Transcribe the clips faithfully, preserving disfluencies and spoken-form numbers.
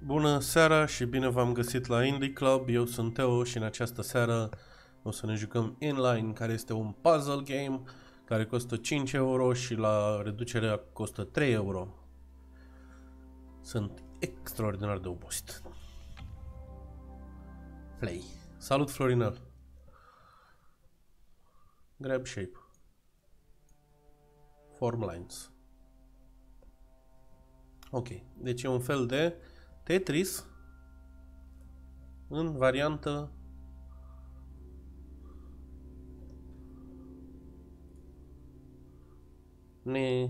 Bună seara și bine v-am găsit la Indie Club. Eu sunt Teo și în această seară o să ne jucăm Inline, care este un puzzle game care costă cinci euro și la reducerea costă trei euro. Sunt extraordinar de obosit. Play. Salut, Florinel. Grab shape. Form lines. Ok, deci e un fel de Tetris în variantă ne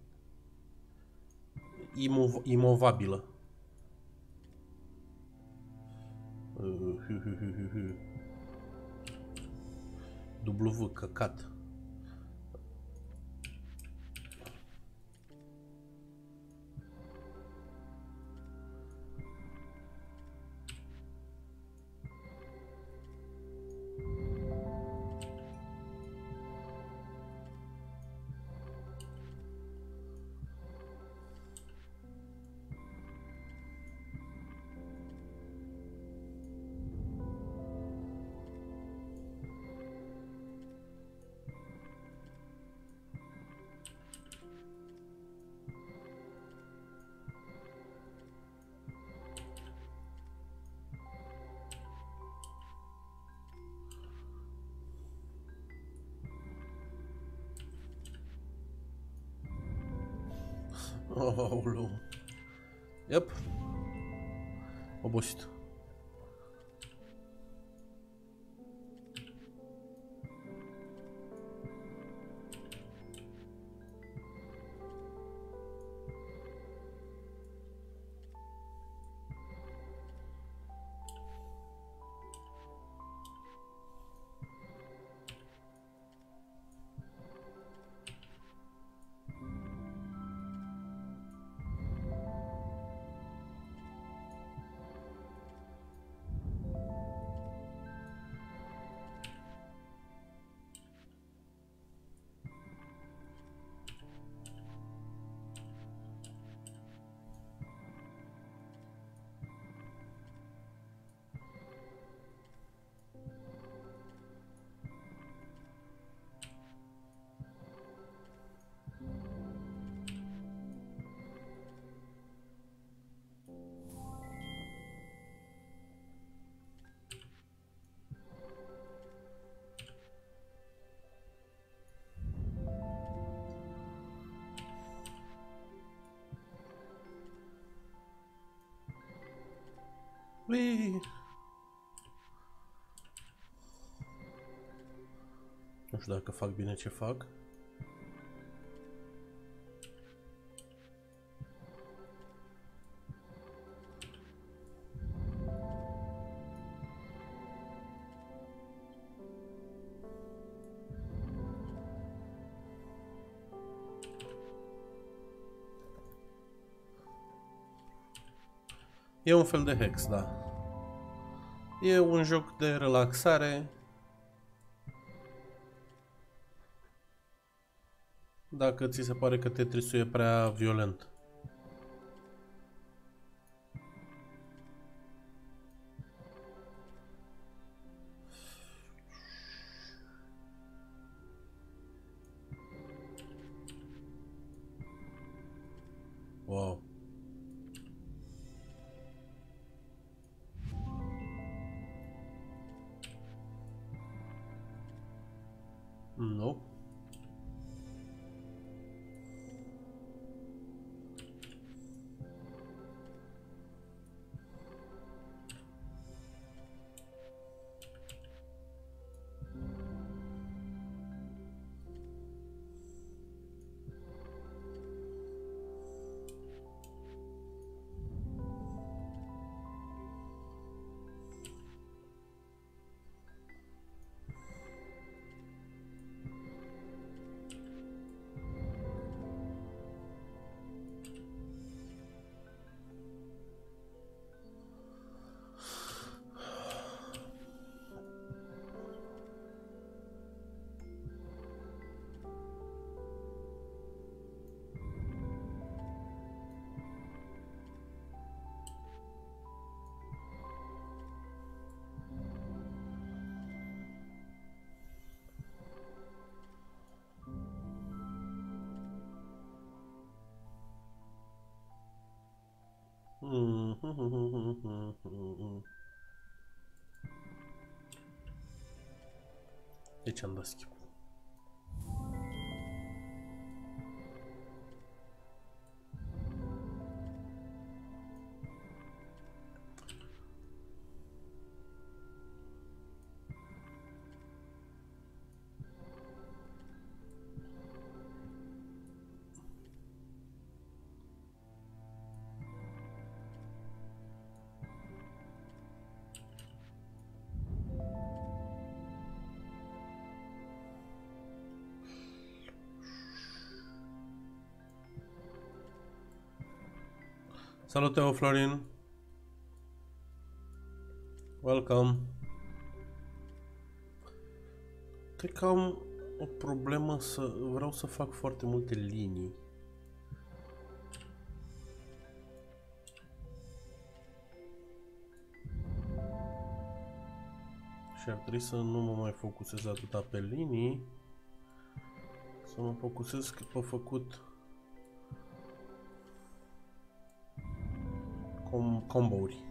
imov imovabilă. W, căcat. Oh, lu. Yep. Obosit. Ui. Nu știu dacă fac bine ce fac. E un fel de hex, da. E un joc de relaxare. Dacă ți se pare că Tetris-ul e prea violent. Wow. Nu. De ce am dat skip? Salut, Teo Florin. Welcome. Cred că am o problemă să vreau să fac foarte multe linii. Și ar trebui să nu mă mai focusez atâta pe linii, să mă focusez cât pe făcut com combo-uri.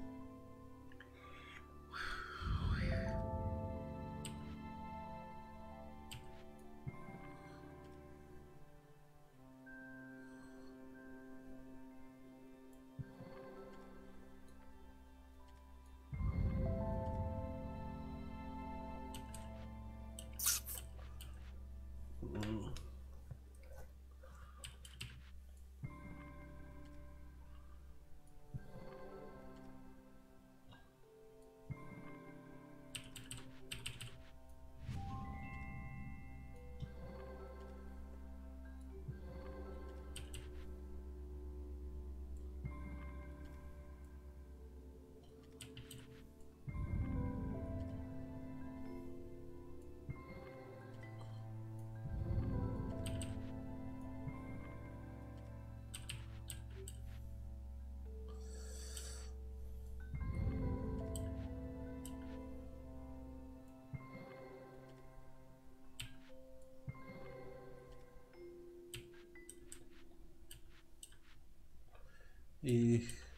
E...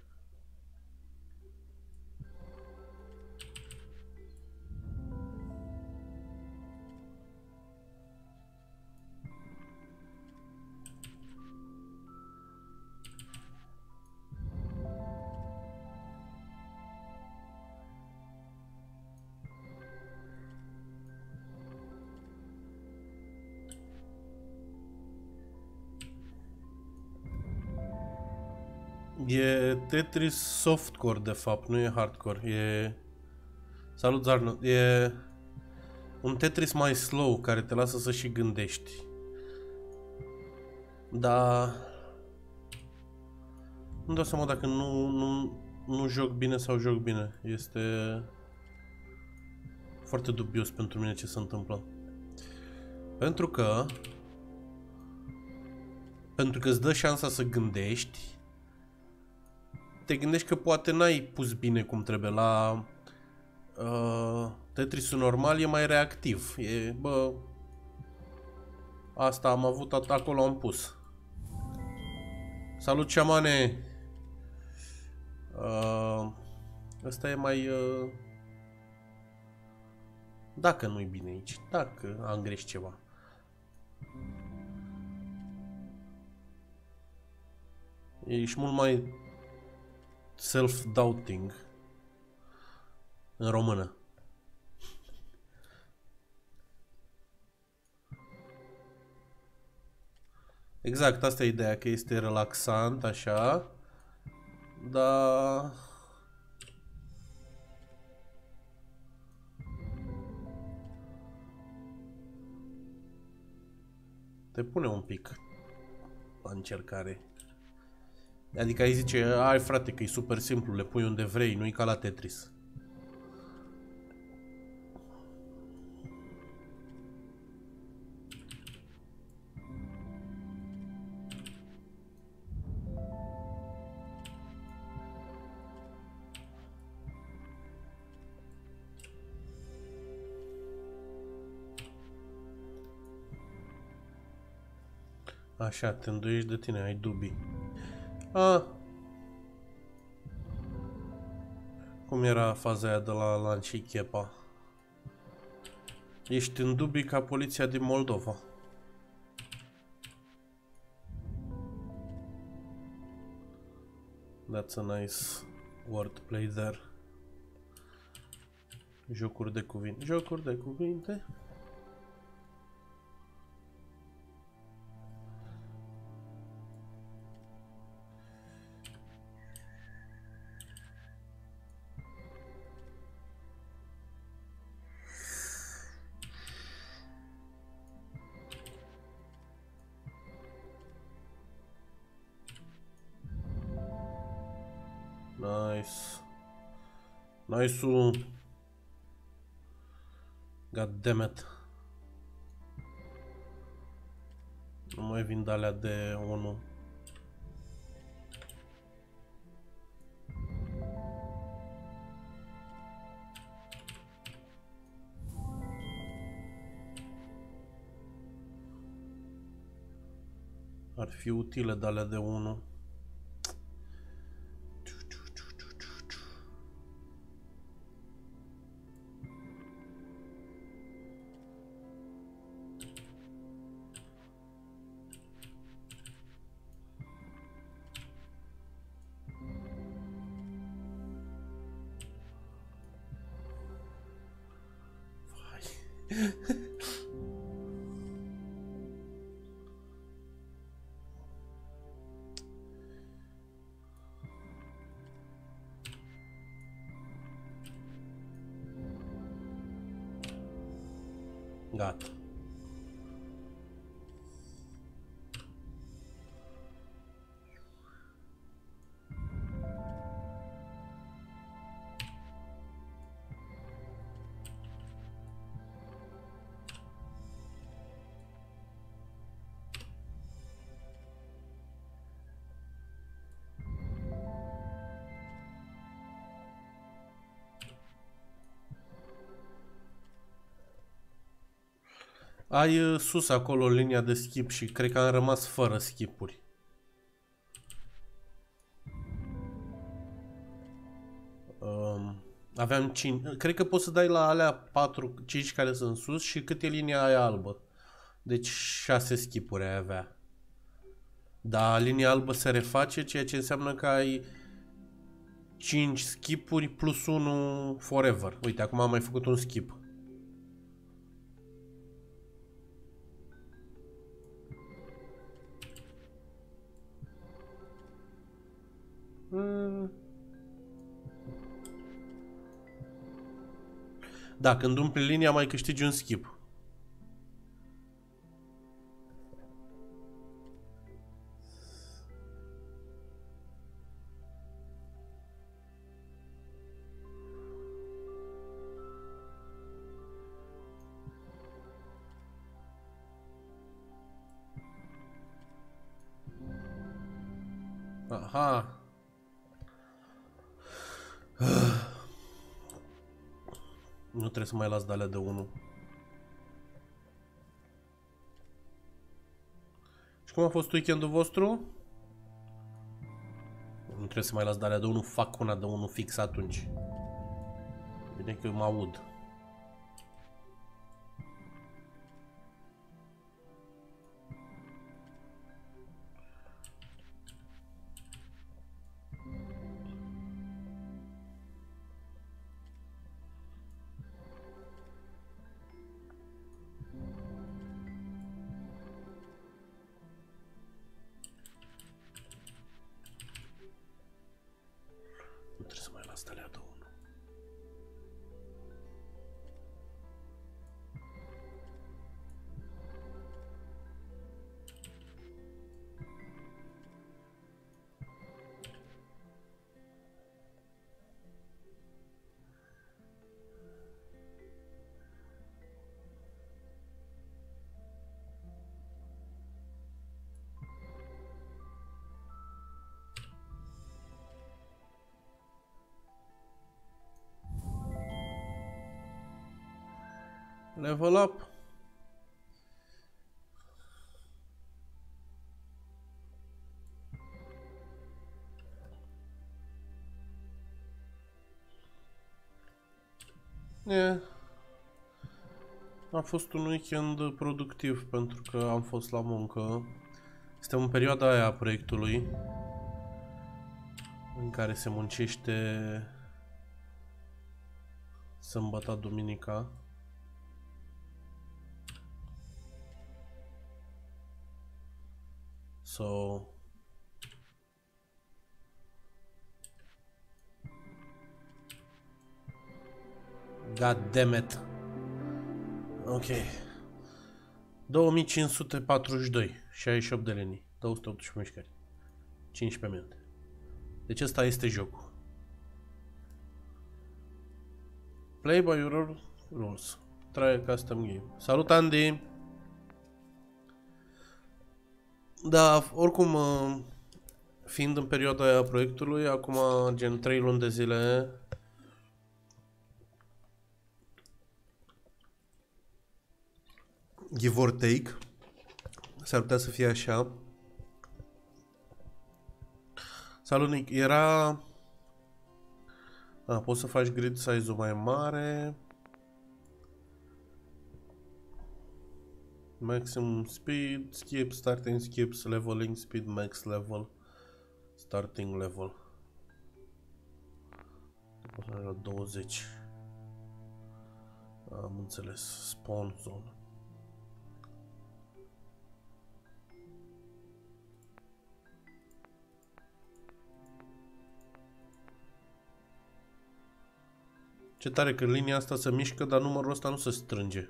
E Tetris softcore, de fapt, nu e hardcore. E... Salut, Zarno. E un Tetris mai slow, care te lasă să și gândești. Dar... nu dau seama dacă nu, nu, nu joc bine sau joc bine. Este... foarte dubios pentru mine ce se întâmplă. Pentru că... Pentru că îți dă șansa să gândești. Te gândești că poate n-ai pus bine cum trebuie. La uh, Tetrisul normal e mai reactiv. E, bă, asta am avut, acolo am pus. Salut, șamane! Uh, ăsta e mai... Uh, dacă nu-i bine aici, dacă am greșit ceva. Ești mult mai... self-doubting în română. Exact, asta e ideea, că este relaxant, așa, dar... te pune un pic la încercare. Adică ai zice, ai frate, că e super simplu, le pui unde vrei, nu-i ca la Tetris. Așa, te îndoiești de tine, ai dubii. A. Cum era faza aia de la Lan și Chepa? Ești în dubii ca poliția din Moldova. That's a nice wordplay there. Jocuri de cuvinte. Jocuri de cuvinte. Nice. Nice-ul. God damn it. Nu mai vin de-alea de unu. Ar fi utile de-alea de unu. Gata. Ai uh, sus acolo linia de skip și cred că am rămas fără skipuri. Um, aveam cinci. Cred că poți să dai la alea patru, cinci care sunt sus și cât e linia aia albă. Deci șase skipuri ai avea. Dar linia albă se reface, ceea ce înseamnă că ai cinci skipuri plus unu forever. Uite, acum am mai făcut un skip. Da, când umpli linia mai câștigi un skip. Aha. Nu trebuie să mai las de alea de unu. Și cum a fost weekendul vostru? Nu trebuie să mai las de alea de unu, fac una de unu fix atunci. Bine că eu mă aud. Level up. Yeah. A fost un weekend productiv pentru că am fost la muncă. Suntem în perioada aia a proiectului în care se muncește sâmbătă, duminica. So God damn it. Ok. două mii cinci sute patruzeci și doi, șaizeci și opt de linii, două sute optsprezece mișcări, cincisprezece minute. Deci ăsta este jocul. Play by your rules. Try a custom game. Salut, Andy! Da, oricum, fiind în perioada aia a proiectului, acum gen trei luni de zile, give or take, s-ar putea să fie așa. Salut, Nick. Era... A, poți să faci grid size-ul mai mare. Maximum speed, skip, starting skips, leveling speed, max level, starting level. Poți să la douăzeci. Am înțeles. Spawn zone. Ce tare că linia asta se mișcă, dar numărul ăsta nu se strânge.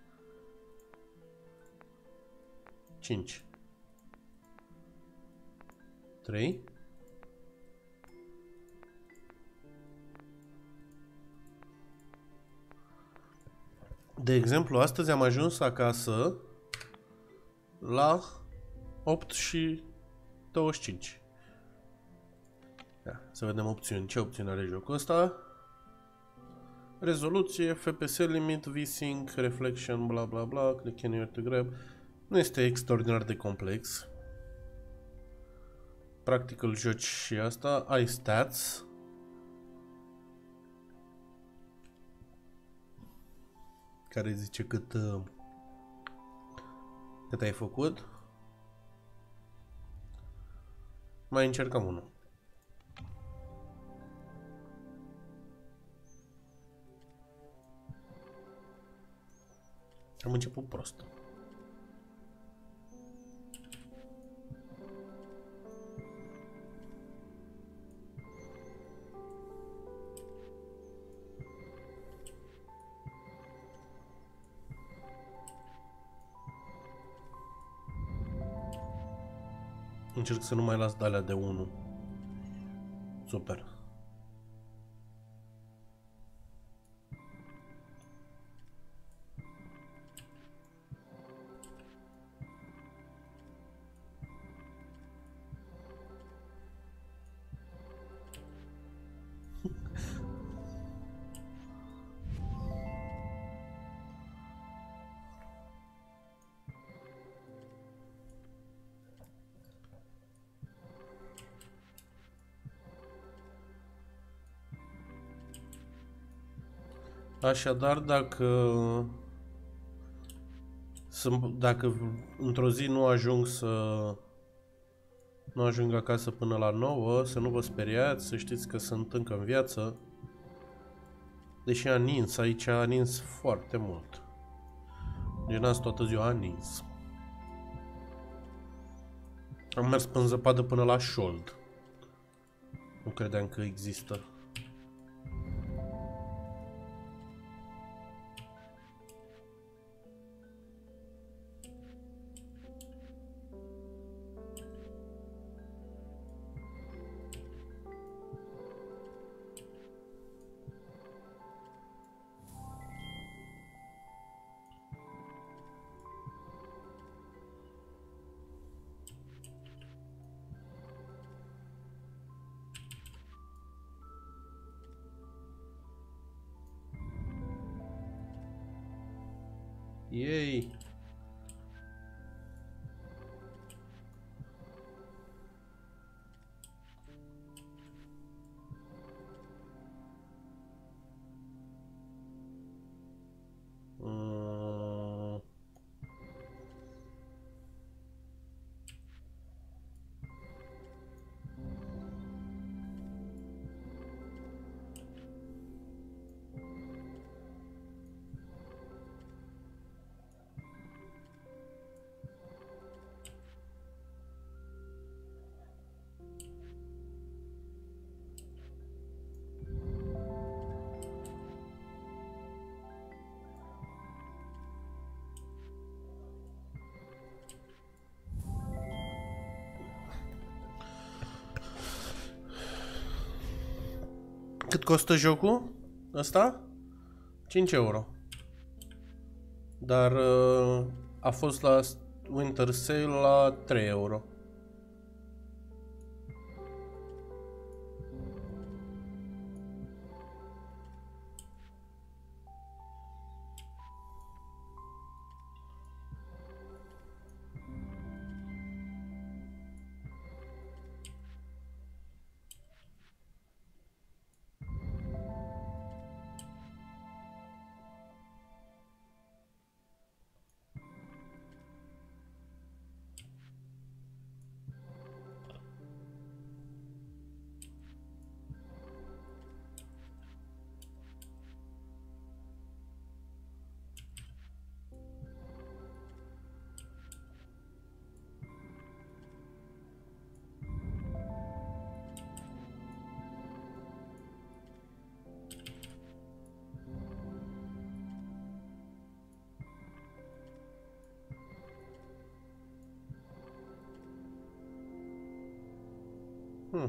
cinci. trei. De exemplu, astăzi am ajuns acasă la opt și douăzeci și cinci. Ia, să vedem opțiuni. Ce opțiuni are jocul ăsta? Rezoluție, F P S limit, V-Sync, reflection, bla bla bla, click anywhere to grab. Nu este extraordinar de complex. Practic îl joci și asta. Ai stats. Care zice cât uh, cât ai făcut. Mai încercăm unul. Am început prost. Încerc să nu mai las de alea de unu. Super. Așadar, dacă dacă într-o zi nu ajung să nu ajung acasă până la nouă, să nu vă speriați, să știți că sunt încă în viață. Deși a nins, aici a nins foarte mult. Gen azi toată ziua a nins. Am mers pe zăpadă până la șold. Nu credeam că există. Yay! Cât costă jocul ăsta? cinci euro. Dar uh, a fost la Winter Sale la trei euro. Hmm.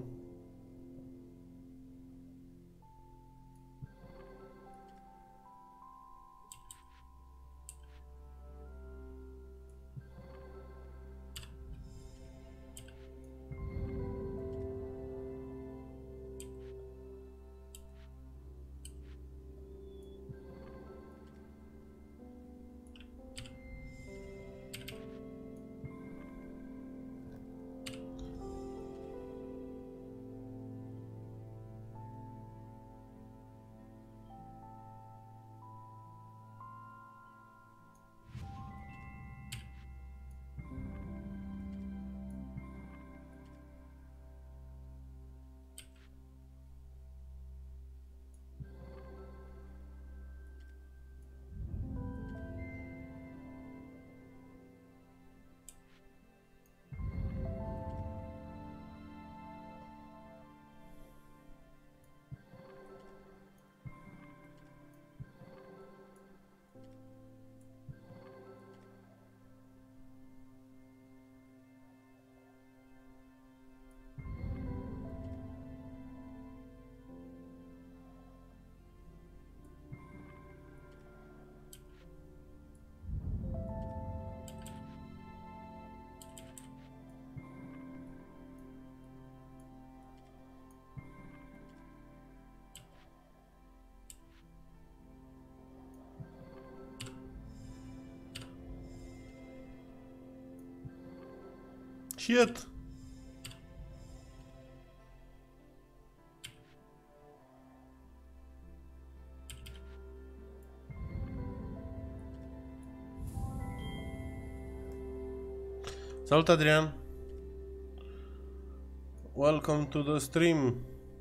Shit. Salut, Adrian. Welcome to the stream.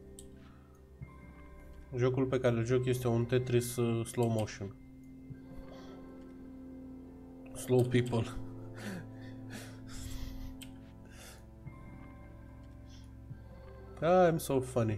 Jocul pe care îl joc este un Tetris uh, slow motion. Slow people. I'm so funny.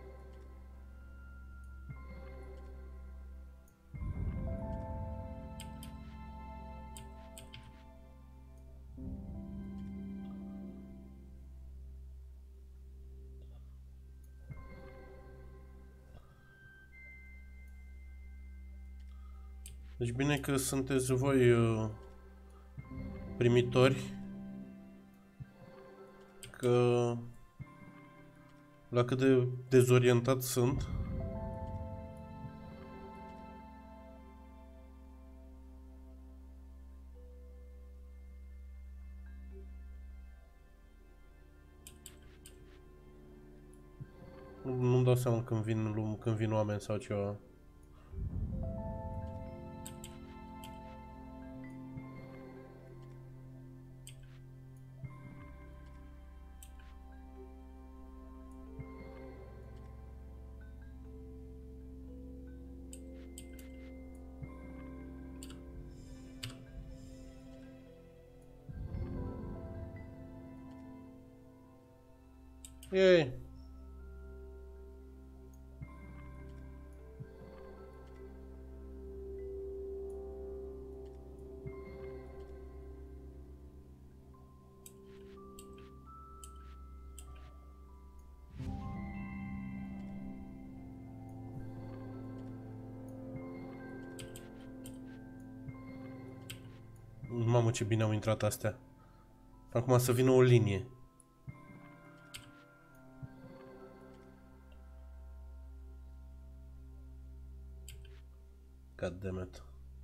Deci bine că sunteți voi uh, primitori, că la cât de dezorientat sunt, nu-mi dau seama când vin, când vin oameni sau ceva. Yay! Mamă, ce bine au intrat astea. Acum să vină o linie. God damn it.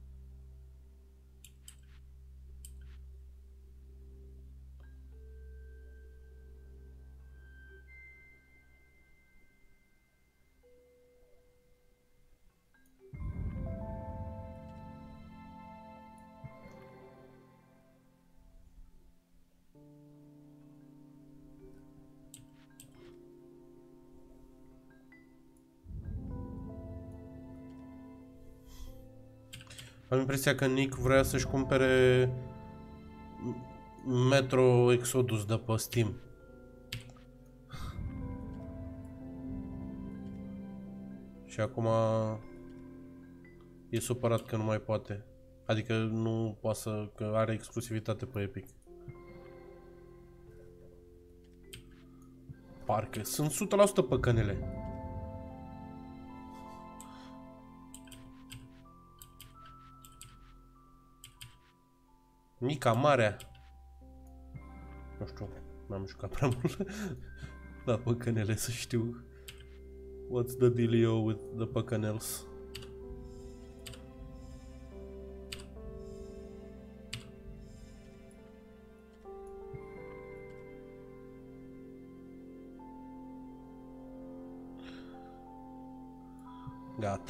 Am impresia că Nick vrea să-și cumpere Metro Exodus de pe Steam. Și acum e supărat că nu mai poate. Adică nu poate să, că are exclusivitate pe Epic. Parcă sunt o sută la sută păcănele. Mica, marea. Nu știu, n-am jucat prea mult la păcănele să știu. What's the dealio with the păcănels? Gata.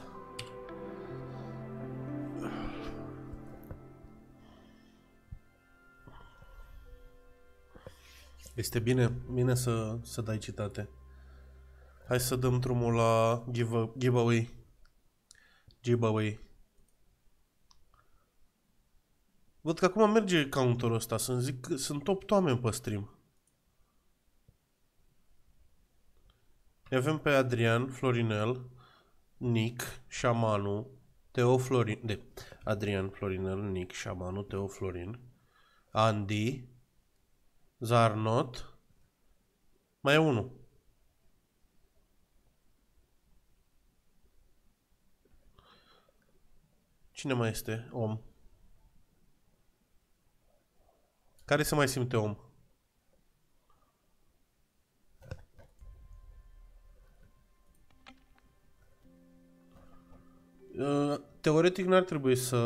Este bine, bine să, să dai citate. Hai să dăm drumul la give, giveaway. Giveaway. Văd că acum merge counterul ăsta, să-mi zic că sunt opt oameni pe stream. Îi avem pe Adrian, Florinel, Nick, Șamanu, Teo Florin, de Adrian, Florinel, Nick, Șamanu, Teo Florin, Andy, Zarnot, mai e unul. Cine mai este om? Care se mai simte om? Teoretic n-ar trebui să...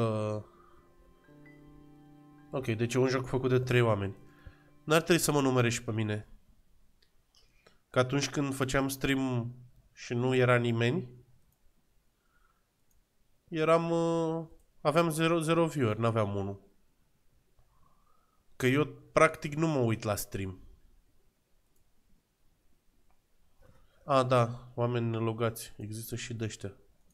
Ok, deci e un joc făcut de trei oameni. N-ar trebui să mă numere și pe mine. Că atunci când făceam stream și nu era nimeni, eram... Uh, aveam zero viewer, n-aveam unul. Că eu practic nu mă uit la stream. A, da, oameni logați. Există și de ăștia.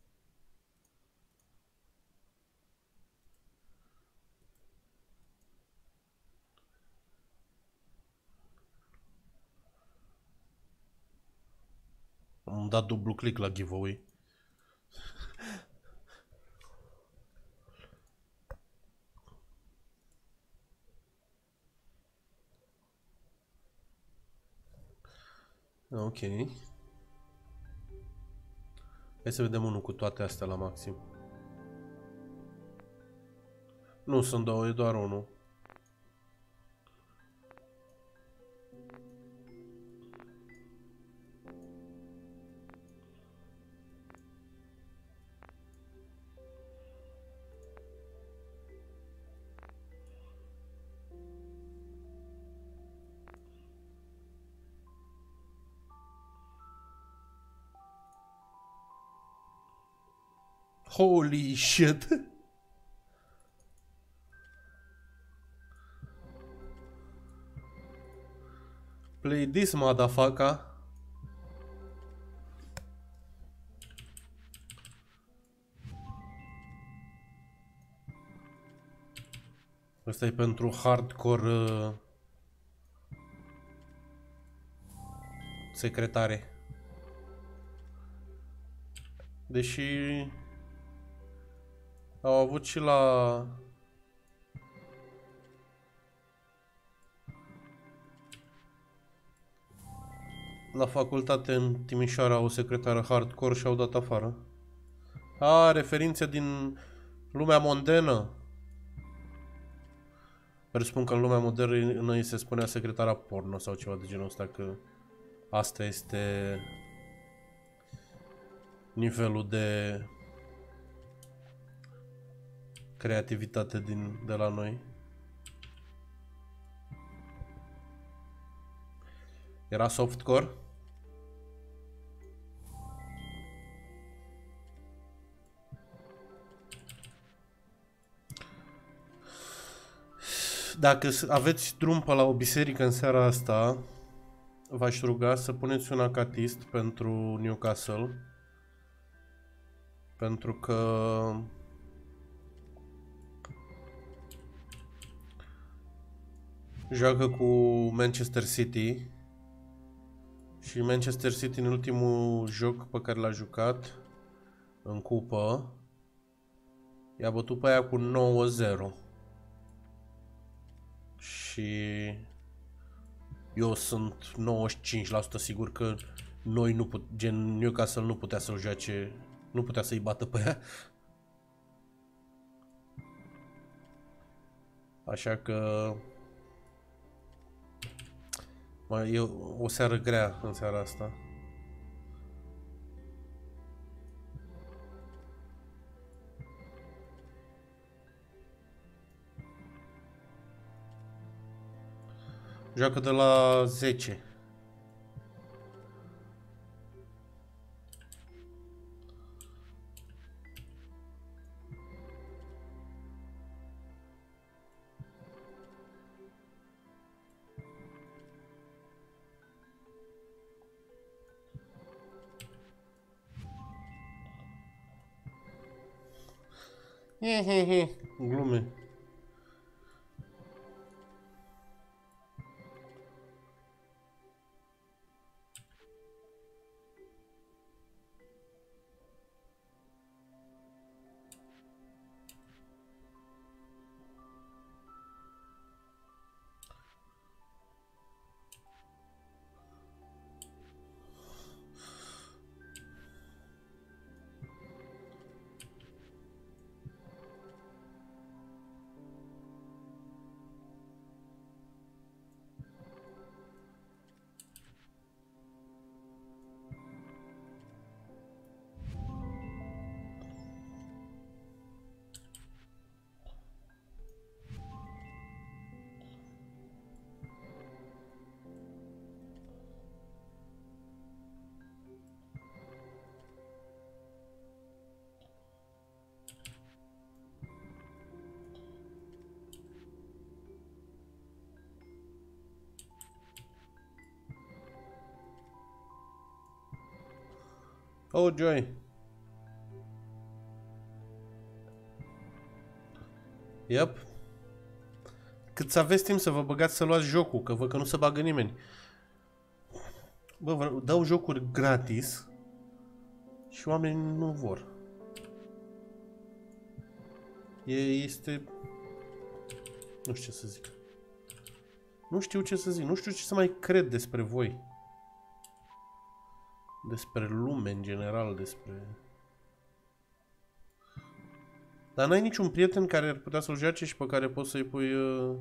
Am dat dublu click la giveaway. Ok. Hai să vedem unul cu toate astea la maxim. Nu sunt două, e doar unul. Holy shit! Play this, motherfucker! Asta e pentru hardcore uh, secretare. Deși au avut și la la facultate în Timișoara o secretară hardcore și au dat afară. A, referințe din lumea mondenă. Presupun că în lumea modernă îi se spunea secretara porno sau ceva de genul ăsta, că asta este nivelul de creativitate din, de la noi. Era softcore? Dacă aveți drum pe la o biserică în seara asta, v-aș ruga să puneți un acatist pentru Newcastle. Pentru că joacă cu Manchester City și Manchester City în ultimul joc pe care l-a jucat în cupă i-a bătut pe aia cu nouă zero. Și eu sunt nouăzeci și cinci la sută sigur că noi nu put, gen Newcastle nu putea să-l joace, nu putea să-i bată pe ea. Așa că mai e o seară grea în seara asta. Joacă de la zece. Hehehe, glume. Oh, Joy. Yep. Cât să aveți timp să vă băgați să luați jocul, că văd că nu se bagă nimeni. Bă, vă dau jocuri gratis și oamenii nu vor. E, este... Nu știu ce să zic. Nu știu ce să zic. Nu știu ce să mai cred despre voi. Despre lume în general, despre... Dar n-ai niciun prieten care ar putea să-l joace și pe care poți să-i pui... Uh...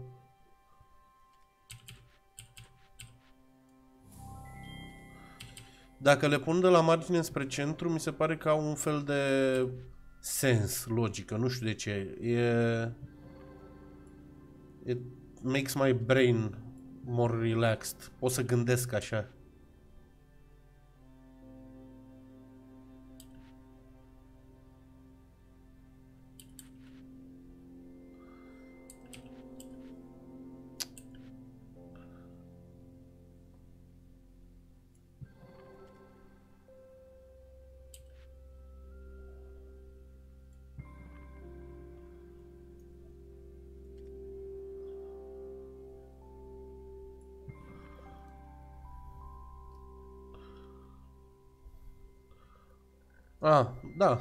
Dacă le pun de la margine spre centru, mi se pare că au un fel de sens, logică, nu știu de ce. E... It makes my brain more relaxed. Pot să gândesc așa. Ah, da.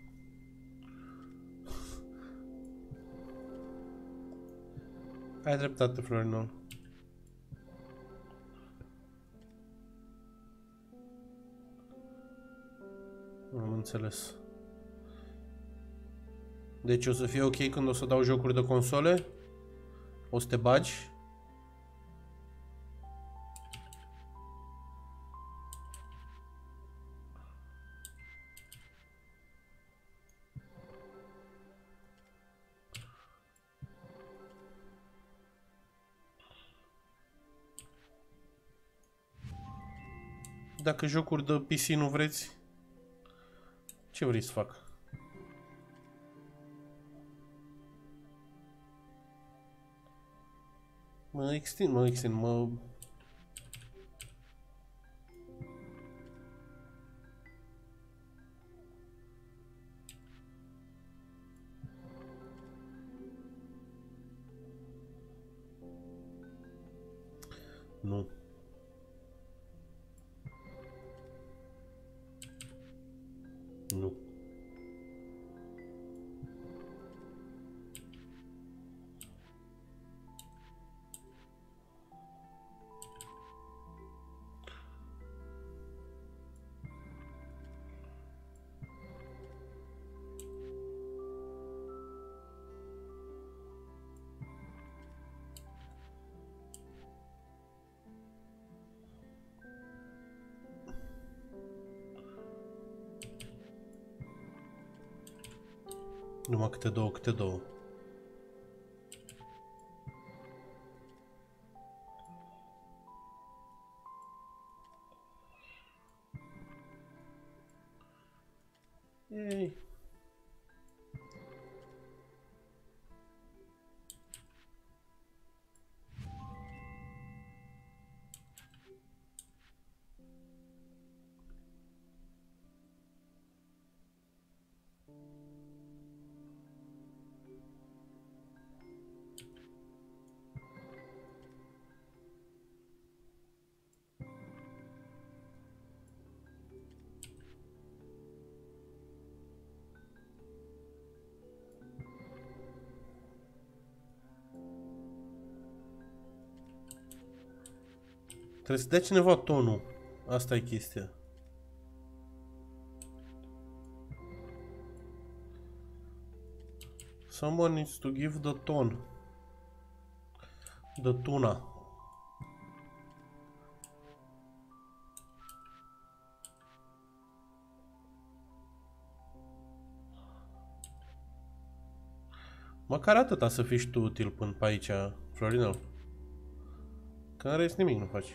Ai dreptate, Florinol. Am înțeles. Deci o să fie ok când o să dau jocuri de console? O să te bagi? Dacă jocuri de P C nu vreți, ce vrei să fac? Mă extind, mă extind, mă... Nu. Nu. Numai câte două, câte două. Ei. Trebuie să dea cineva tonul. Asta e chestia. Someone needs to give the tone. The tuna. Măcar atâta să fii și tu util până pe aici, Florinel. Că în rest nimic nu faci.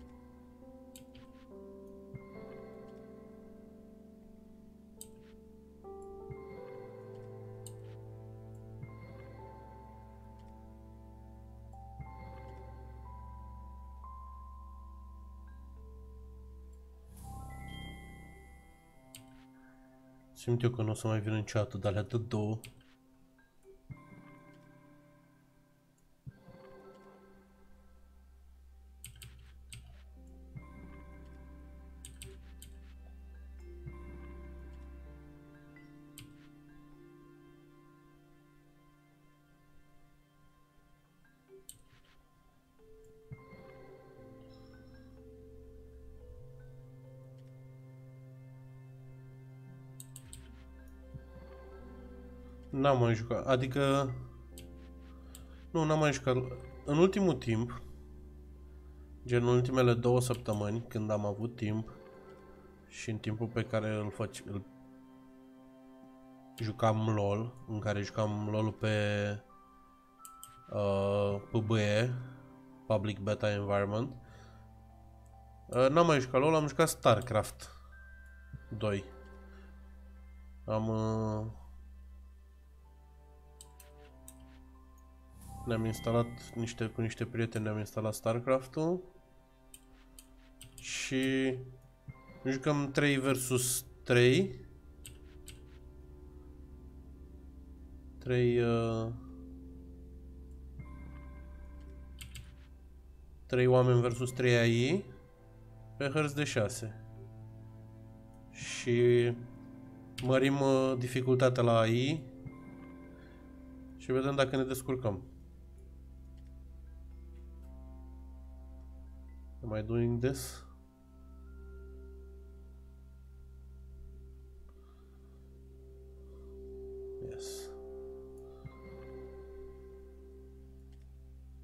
Simt eu că nu o să mai vină niciodată de alea de două. N-am mai jucat, adică... Nu, n-am mai jucat. În ultimul timp, gen în ultimele două săptămâni, când am avut timp și în timpul pe care îl, fac, îl jucam LOL, în care jucam LOL pe uh, P B E, Public Beta Environment, uh, n-am mai jucat LOL, am jucat StarCraft doi. Am... Uh, Ne-am instalat niște, cu niște prieteni, ne-am instalat StarCraft-ul și jucăm trei versus trei. trei uh, trei oameni versus trei A I pe hărți de șase. Și mărim uh, dificultatea la A I și vedem dacă ne descurcăm. Am I doing this? Yes.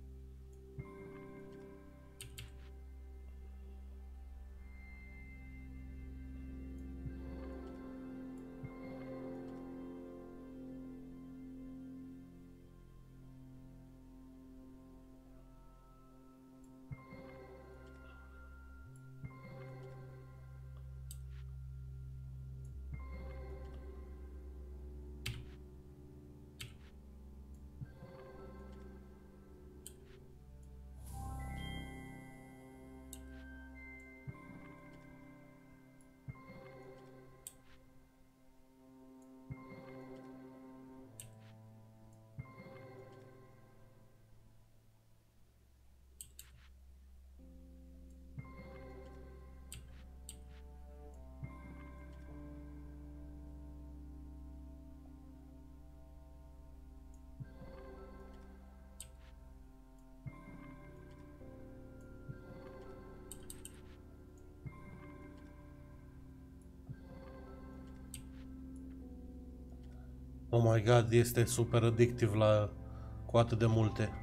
Oh my god, este super addictiv la cu atât de multe.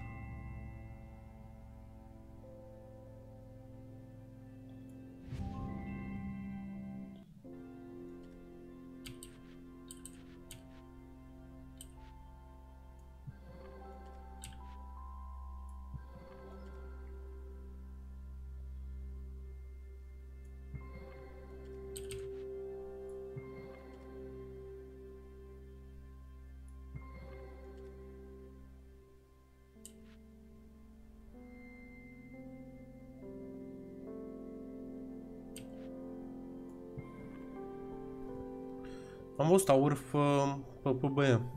Am văzut aur pe P B E.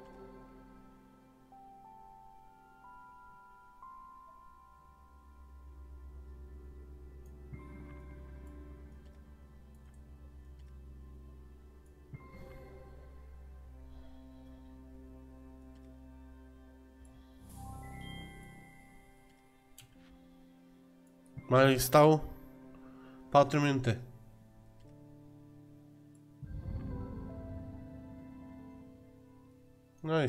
Mai stau patru minute. Nice.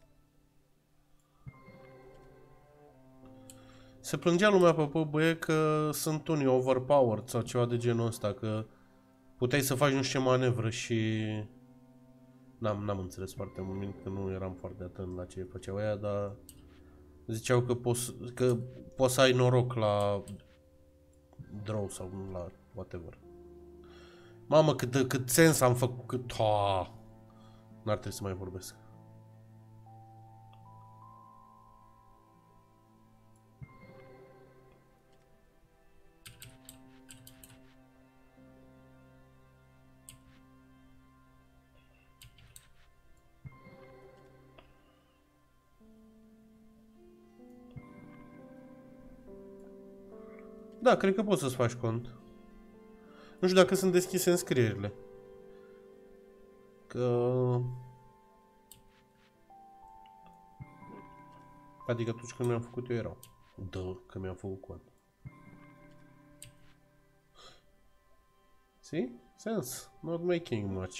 Se plângea lumea pe P B E că sunt unii overpowered sau ceva de genul ăsta, că puteai să faci nu știu ce manevră și... N-am, n-am înțeles foarte mult, că nu eram foarte atent la ce făceau aia, dar ziceau că poți, că poți să ai noroc la draw sau la whatever. Mamă, cât, cât sens am făcut, cât... N-ar trebui să mai vorbesc. Da, cred că poți să-ți faci cont. Nu știu dacă sunt deschise înscrierile. Că... Adică atunci când mi-am făcut eu erau. Da, că mi-am făcut cont. See? Sense. Not making much.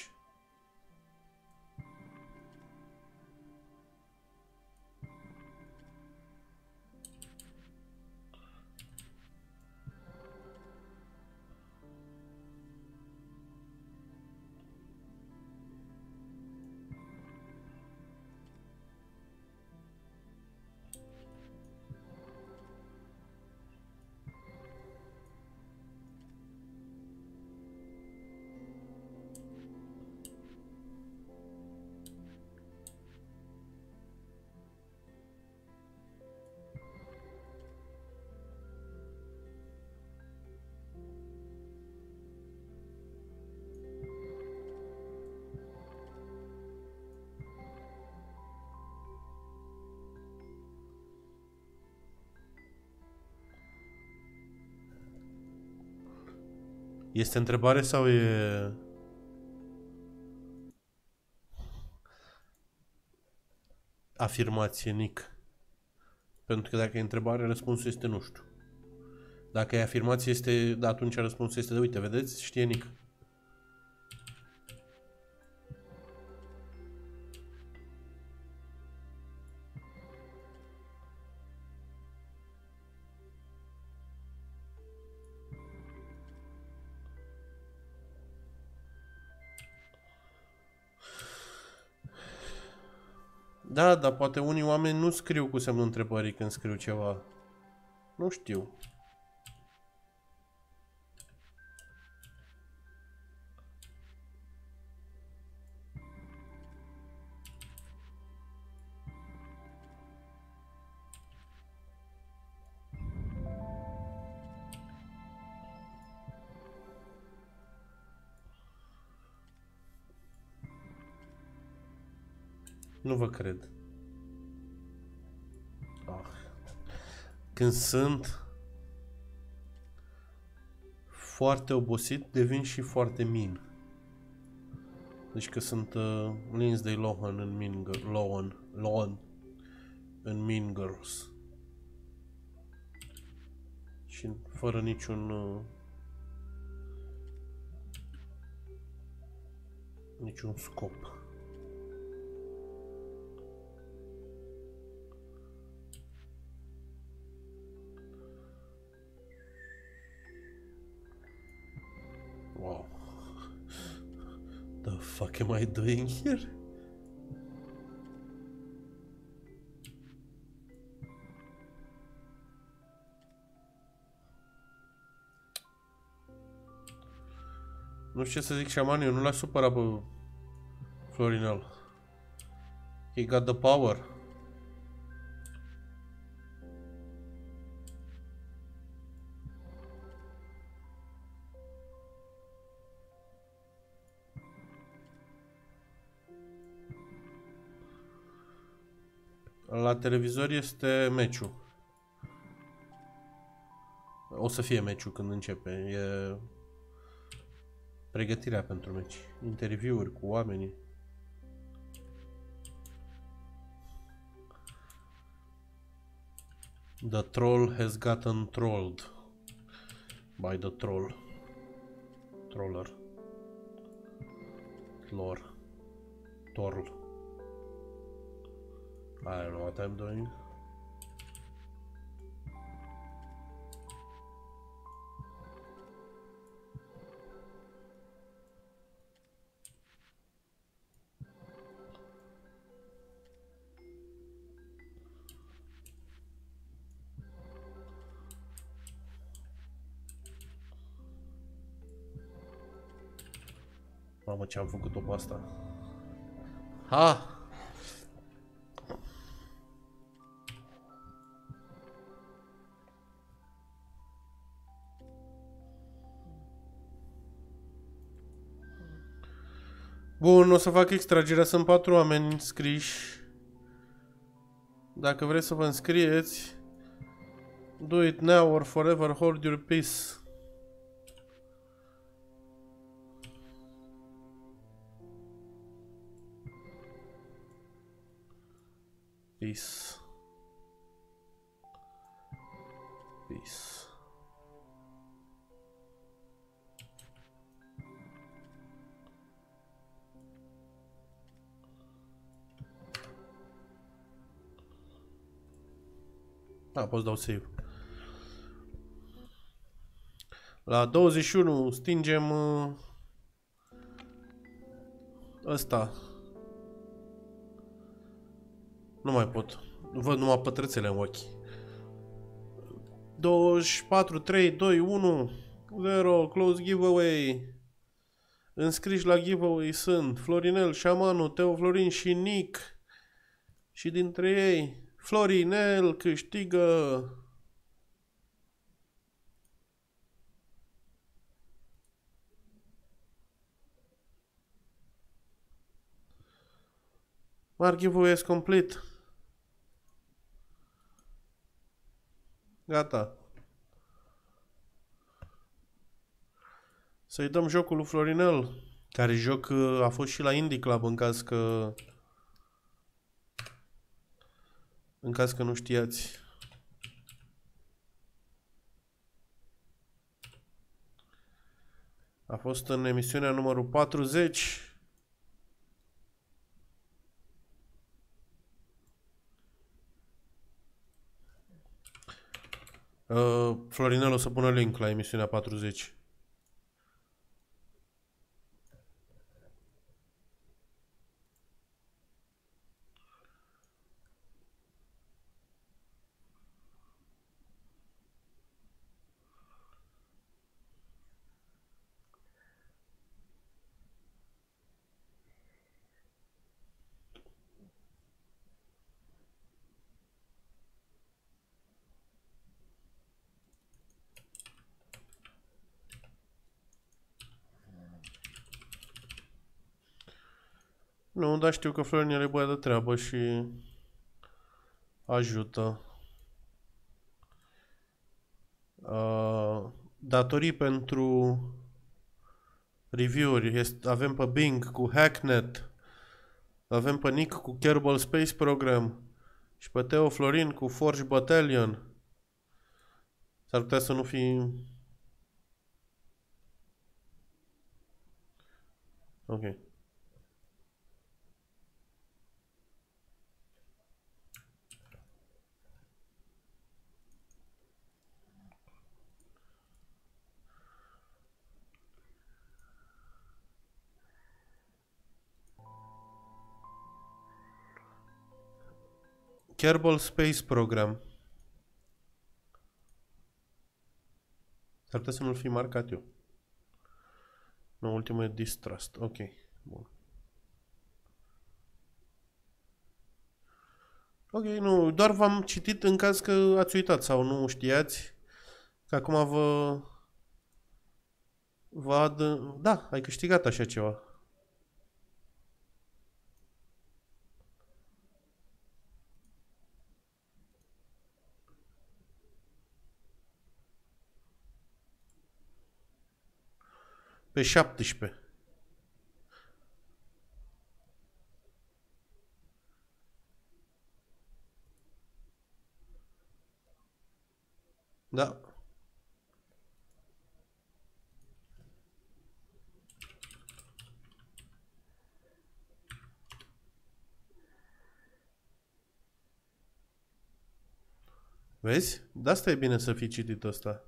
Este întrebare sau e... afirmație, Nick? Pentru că dacă e întrebare, răspunsul este nu știu. Dacă e afirmație, este... Da, atunci răspunsul este de uite, vedeți? Știe Nick. Da, dar poate unii oameni nu scriu cu semnul întrebării când scriu ceva. Nu știu. Nu vă cred. Ah. Când sunt foarte obosit, devin și foarte min. Deci că sunt uh, Lindsay Lohan în Mean Girls, Lohan, Lohan în Mean Girls. Și fără niciun uh, niciun scop. Wow. The fuck am I doing here? Nu știu ce să zic, șaman, eu nu l-aș supăra pe Florinel. He got the power. La televizor este meciul. O să fie meciul când începe. E pregătirea pentru meci. Interviuri cu oamenii. The troll has gotten trolled by the troll. Troller. Lore. Torl. I don't know what I'm doing. Mamă, ce am făcut-o pe asta. Ha! Bun, o să fac extragerea, sunt patru oameni înscriși. Dacă vreți să vă înscrieți, do it now or forever hold your peace. Peace. Peace. Da, poți dau save. La douăzeci și unu stingem uh, ăsta. Nu mai pot. Văd numai pătrățele în ochi. douăzeci și patru, trei, doi, unu, zero, close giveaway. Înscriși la giveaway sunt Florinel, Șamanu, Teo Florin și Nick. Și dintre ei, Florinel câștigă Mark giveaway is complete. Gata. Să-i dăm jocul lui Florinel, care joc a fost și la Indie Club în caz că în caz că nu știați. A fost în emisiunea numărul patruzeci. Uh, Florinel o să pună link la emisiunea patruzeci. Nu, dar știu că Florinel e băiat de treabă și ajută. Uh, datorii pentru review-uri avem pe Bing cu Hacknet, avem pe Nick cu Kerbal Space Program și pe Teo Florin cu Forge Battalion. S-ar putea să nu fi... Ok. Kerbal Space Program. S-ar putea să nu-l fi marcat eu. No, ultimul e Distrust. Ok. Bun. Ok, nu, doar v-am citit în caz că ați uitat sau nu știați. Că acum vă... Vad... Da, ai câștigat așa ceva. Pe șaptesprezece. Da. Vezi? De asta e bine să fii citit ăsta.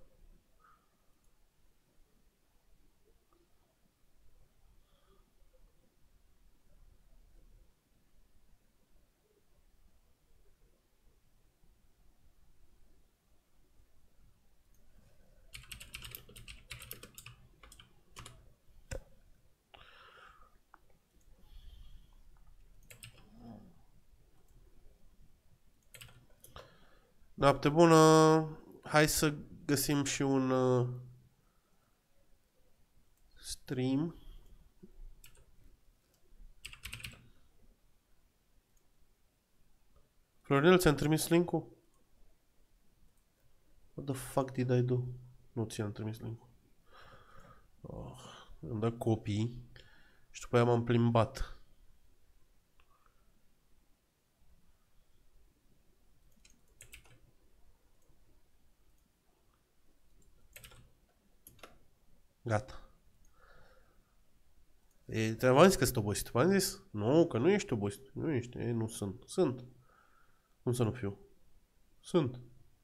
Noapte bună! Hai să găsim și un uh, stream. Florinel, ți-am trimis link-ul? What the fuck did I do? Nu ți-am trimis link-ul. Oh, am dat copii și după aia m-am plimbat. Gata. E, v-am zis că sunt obosit. V-am zis? Nu, că nu ești obosit. Nu ești. E, nu sunt. Sunt. Cum să nu fiu? Sunt.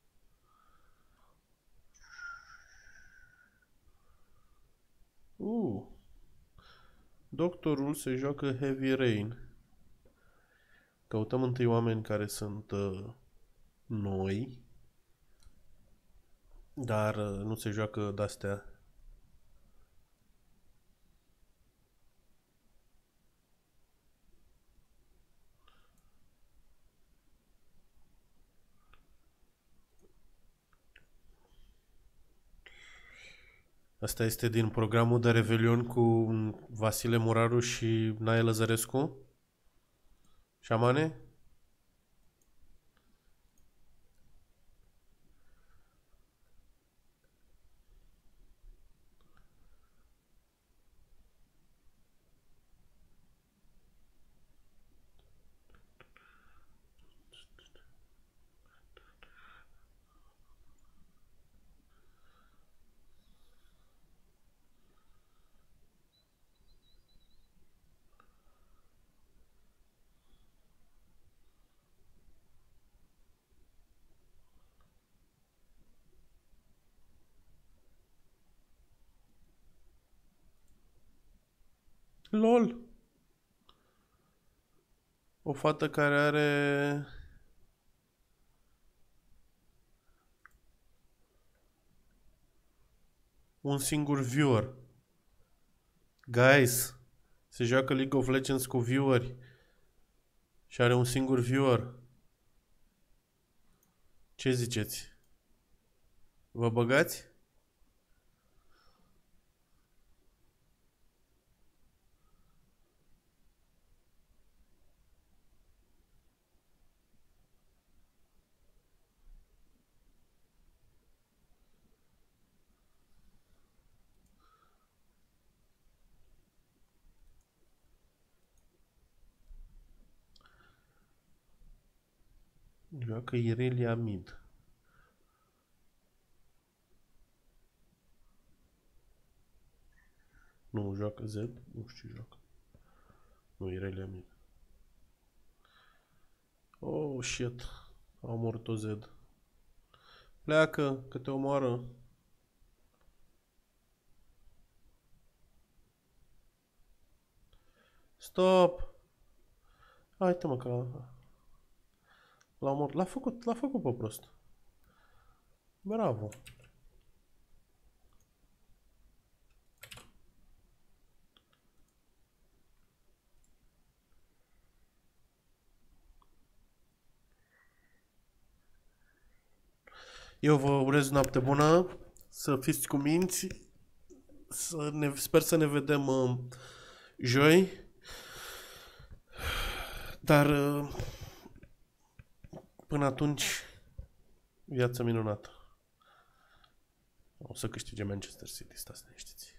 Uh. Doctorul se joacă Heavy Rain. Căutăm întâi oameni care sunt uh, noi. Dar uh, nu se joacă de-astea. Asta este din programul de Revelion cu Vasile Muraru și Nae Lăzărescu? Șamane? LOL! O fată care are... un singur viewer. Guys, se joacă League of Legends cu vieweri și are un singur viewer. Ce ziceți? Vă băgați? Joacă Irelia Mid. Nu, joacă Z. Nu știu ce joacă. Nu, Irelia Mid. Oh, shit. A omorât-o Z. Pleacă, că te omoară. Stop! Haide mă că... L-a omor... L-a făcut, l-a făcut pe prost. Bravo. Eu vă urez noapte bună, să fiți cu minți, să ne, sper să ne vedem uh, joi, dar uh, până atunci, viață minunată. O să câștige Manchester City, stați liniștiți.